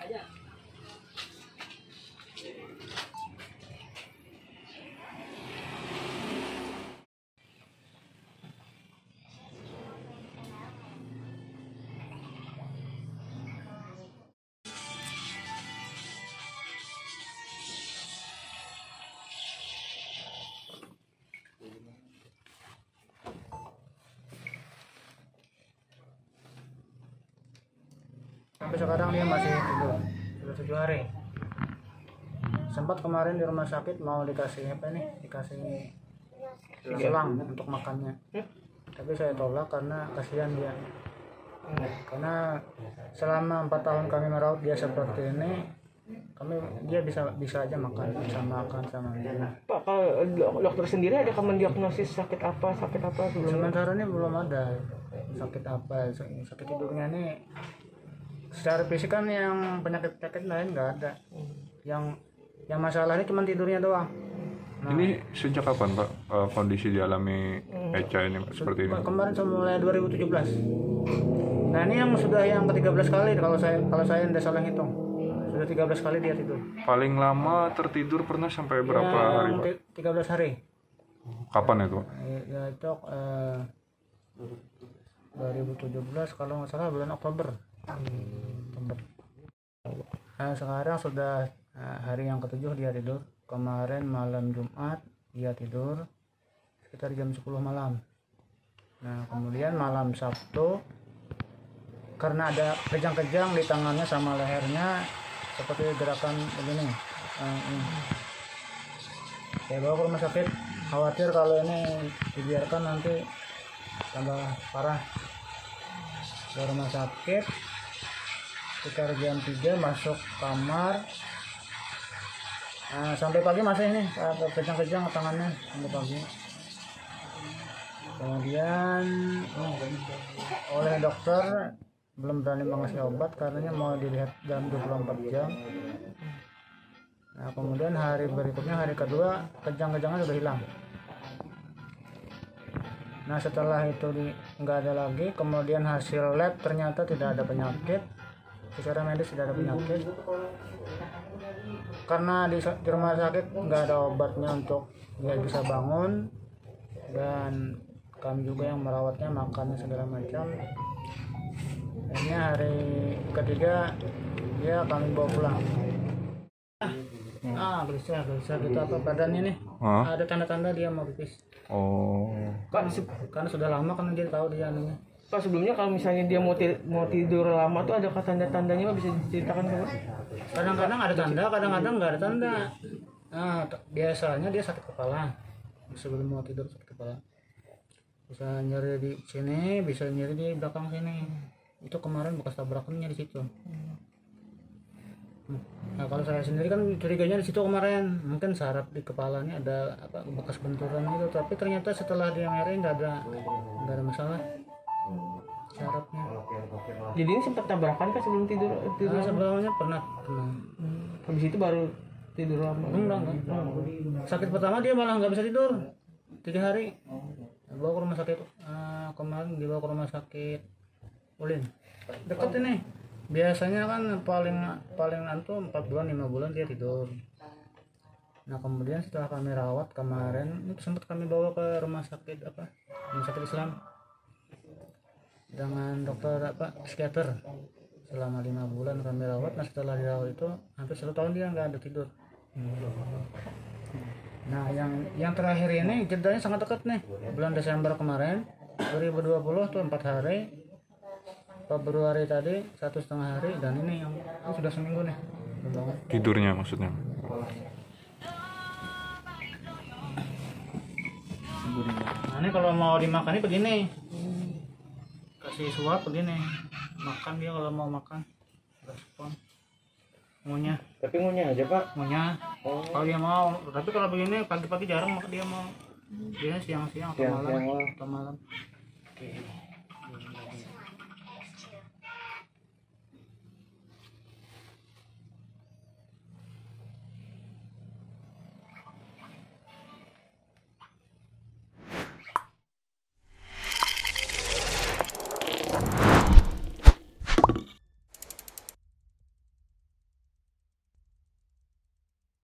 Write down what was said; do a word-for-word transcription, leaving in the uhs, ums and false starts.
Sampai sekarang dia masih tidur, sudah tujuh hari. Sempat kemarin di rumah sakit mau dikasih apa nih, dikasih selang untuk makannya, tapi saya tolak karena kasihan dia. Karena selama empat tahun kami merawat dia seperti ini, kami dia bisa bisa aja makan, bisa makan sama dia. Pak, kalau dokter sendiri ada mendiagnosis sakit apa, sakit apa sebelumnya? Sementara ini belum ada sakit apa, sakit tidurnya ini. Secara fisik kan yang penyakit-penyakit lain nggak ada. Yang yang masalahnya cuma tidurnya doang. Nah, ini sejak kapan Pak kondisi dialami Echa ini seperti ini? Kemarin mulai dua ribu tujuh belas. Nah ini yang sudah yang ke tiga belas kali kalau saya kalau saya tidak salah hitung. Sudah tiga belas kali dia tidur. Paling lama tertidur pernah sampai berapa ya, hari Pak? tiga belas hari. Kapan itu? Ya itu eh, dua ribu tujuh belas kalau nggak salah bulan Oktober. Nah sekarang sudah hari yang ketujuh dia tidur. Kemarin malam Jumat dia tidur sekitar jam sepuluh malam. Nah kemudian malam Sabtu karena ada kejang-kejang di tangannya sama lehernya seperti gerakan begini, saya bawa ke rumah sakit, khawatir kalau ini dibiarkan nanti tambah parah. Ke rumah sakit sekitar jam tiga masuk kamar. Nah, sampai pagi masih ini kejang-kejang tangannya sampai pagi. Kemudian oleh dokter belum berani mengasih obat karena mau dilihat dalam dua puluh empat jam. Nah kemudian hari berikutnya, hari kedua, kejang-kejangnya sudah hilang. Nah setelah itu di, nggak ada lagi. Kemudian hasil lab ternyata tidak ada penyakit, secara medis tidak ada penyakit. Karena di, di rumah sakit nggak ada obatnya untuk dia bisa bangun, dan kami juga yang merawatnya, makannya segala macam. Akhirnya hari ketiga dia kami bawa pulang. Ah, gelisah, gelisah gitu apa badannya nih. Hah? Ada tanda-tanda dia mau pipis. Oh. Kan karena sudah lama kan dia tahu dia anunya. Pak sebelumnya kalau misalnya dia mau tidur, mau tidur lama tuh ada tanda-tandanya, bisa diceritakan ke Pak? Kadang-kadang ada tanda, kadang-kadang nggak ada tanda. Nah, biasanya dia sakit kepala. Sebelum mau tidur sakit kepala. Bisa nyeri di sini, bisa nyeri di belakang sini. Itu kemarin bekas tabrakannya di situ. Nah kalau saya sendiri kan curiganya di situ kemarin, mungkin saraf di kepalanya ada apa bekas benturan gitu, tapi ternyata setelah dia ngeri nggak ada nggak ada masalah sarafnya. Jadi ini sempat tabrakan kan sebelum tidur? tidur Nah, sebelumnya pernah pernah. Hmm. Habis itu baru tidur lama? Enggak, enggak. Sakit pertama dia malah nggak bisa tidur tiga hari. Bawa ke rumah sakit, uh, kemarin dibawa ke rumah sakit Ulin, deket ini. Biasanya kan paling paling nanti empat bulan lima bulan dia tidur. Nah kemudian setelah kami rawat kemarin itu sempat kami bawa ke rumah sakit apa rumah sakit Islam dengan dokter apa psikiater. Selama lima bulan kami rawat. Nah setelah dirawat itu hampir satu tahun dia nggak ada tidur. Nah yang yang terakhir ini jedanya sangat dekat nih, bulan Desember kemarin dua ribu dua puluh tuh empat hari, Februari tadi satu setengah hari, dan ini yang ini sudah seminggu nih tidurnya maksudnya. Nah ini kalau mau dimakan ini begini, kasih suap begini, makan dia kalau mau makan respon ngunyah. Tapi ngunyah aja Pak? Ngunyah. Oh. Kalau dia mau, tapi kalau begini pagi-pagi jarang dia mau, dia siang-siang atau malam atau malam. Oke.